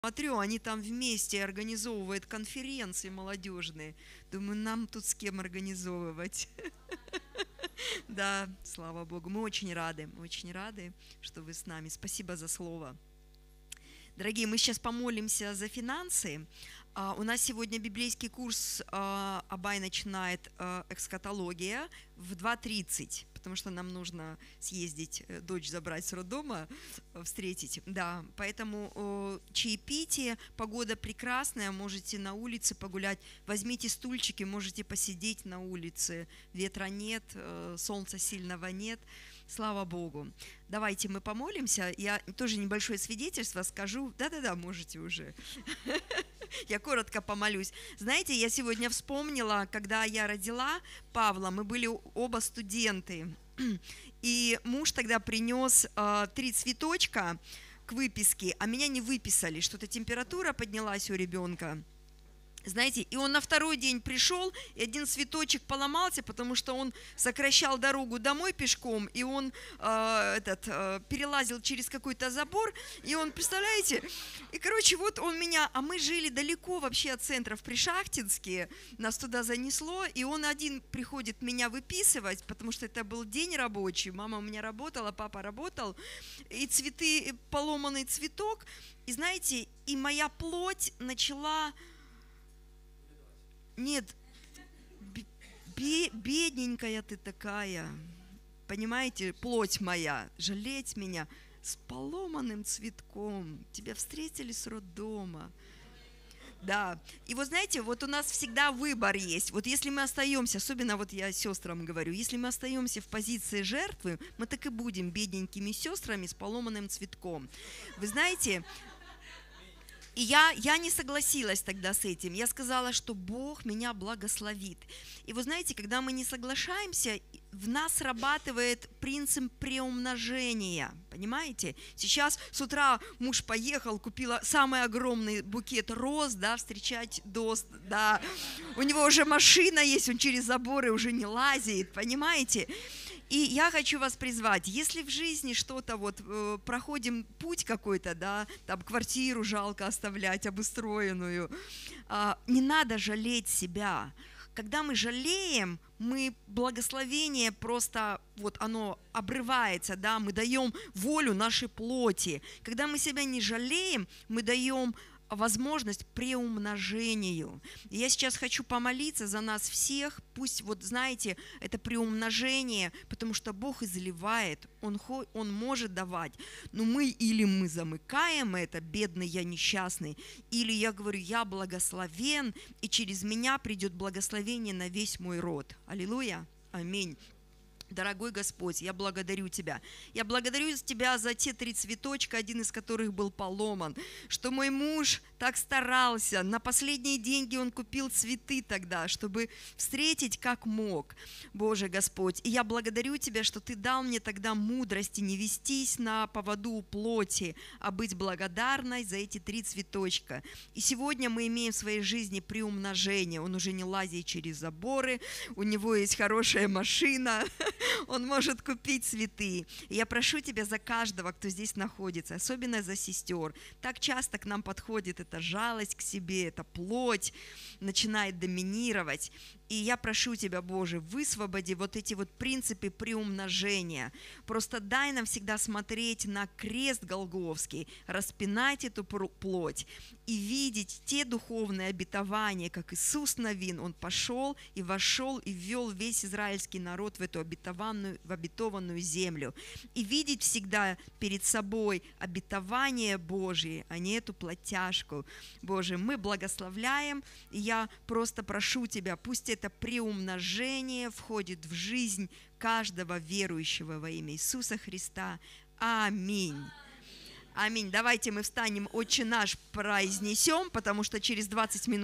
Смотрю, они там вместе организовывают конференции молодежные. Думаю, нам тут с кем организовывать. Да, слава Богу, мы очень рады, что вы с нами. Спасибо за слово. Дорогие, мы сейчас помолимся за финансы. У нас сегодня библейский курс Абай начинает эскатология в 2:30, потому что нам нужно съездить, дочь забрать с роддома, встретить. Да, поэтому чаепитие, погода прекрасная, можете на улице погулять, возьмите стульчики, можете посидеть на улице, ветра нет, солнца сильного нет. Слава Богу. Давайте мы помолимся. Я тоже небольшое свидетельство скажу. Да-да-да, можете уже. Я коротко помолюсь. Знаете, я сегодня вспомнила, когда я родила Павла, мы были оба студенты. И муж тогда принес 3 цветочка к выписке, а меня не выписали. Что-то температура поднялась у ребенка. Знаете, и он на второй день пришел, и один цветочек поломался, потому что он сокращал дорогу домой пешком, и он перелазил через какой-то забор, и он, представляете, и, короче, вот он меня, а мы жили далеко вообще от центра, в Пришахтинске, нас туда занесло, и он один приходит меня выписывать, потому что это был день рабочий, мама у меня работала, папа работал, и цветы, поломанный цветок, и знаете, и моя плоть начала... Нет, бедненькая ты такая, понимаете, плоть моя, жалеть меня с поломанным цветком, тебя встретили с роддома. Да, и вот знаете, вот у нас всегда выбор есть. Вот если мы остаемся, особенно вот я сестрам говорю, если мы остаемся в позиции жертвы, мы так и будем бедненькими сестрами с поломанным цветком. Вы знаете... И я не согласилась тогда с этим. Я сказала, что Бог меня благословит. И вы знаете, когда мы не соглашаемся, в нас срабатывает принцип преумножения. Понимаете? Сейчас с утра муж поехал, купил самый огромный букет роз, да, встречать ДОСТ, да. У него уже машина есть, он через заборы уже не лазит, понимаете? И я хочу вас призвать, если в жизни что-то вот проходим путь какой-то, да, там квартиру жалко оставлять обустроенную, не надо жалеть себя. Когда мы жалеем, мы благословение просто, вот оно обрывается, да, мы даем волю нашей плоти. Когда мы себя не жалеем, мы даем возможность преумножению. И я сейчас хочу помолиться за нас всех, пусть, вот знаете, это преумножение, потому что Бог изливает, Он может давать, но мы замыкаем это, бедный я несчастный, или я говорю, я благословен, и через меня придет благословение на весь мой род. Аллилуйя, аминь. Дорогой Господь, я благодарю Тебя. Я благодарю Тебя за те 3 цветочка, один из которых был поломан, что мой муж так старался. На последние деньги он купил цветы тогда, чтобы встретить как мог. Боже Господь, и я благодарю Тебя, что Ты дал мне тогда мудрости не вестись на поводу у плоти, а быть благодарной за эти 3 цветочка. И сегодня мы имеем в своей жизни приумножение. Он уже не лазит через заборы, у него есть хорошая машина, он может купить цветы. И я прошу Тебя за каждого, кто здесь находится, особенно за сестер. Так часто к нам подходит эта жалость к себе, эта плоть начинает доминировать. И я прошу Тебя, Боже, высвободи вот эти вот принципы приумножения. Просто дай нам всегда смотреть на крест Голгофский, распинать эту плоть и видеть те духовные обетования, как Иисус Навин, Он пошел и вошел и ввел весь израильский народ в эту обетованную землю. И видеть всегда перед собой обетование Божие, а не эту плотяжку. Боже, мы благословляем, и я просто прошу Тебя, пусть это преумножение входит в жизнь каждого верующего во имя Иисуса Христа. Аминь. Аминь. Давайте мы встанем, Отче наш произнесем, потому что через 20 минут